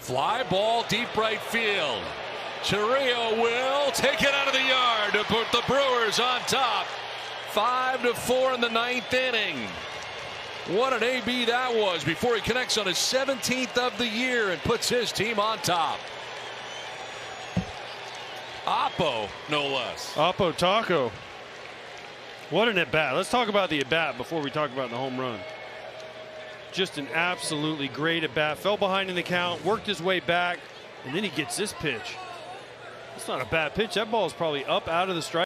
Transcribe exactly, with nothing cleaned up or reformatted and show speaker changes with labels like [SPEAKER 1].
[SPEAKER 1] Fly ball deep right field. Chourio will take it out of the yard to put the Brewers on top. Five to four in the ninth inning. What an A B that was before he connects on his seventeenth of the year and puts his team on top. Oppo, no less.
[SPEAKER 2] Oppo Taco. What an at-bat. Let's talk about the at-bat before we talk about the home run. Just an absolutely great at-bat. Fell behind in the count, worked his way back, and then he gets this pitch. That's not a bad pitch. That ball is probably up out of the strike.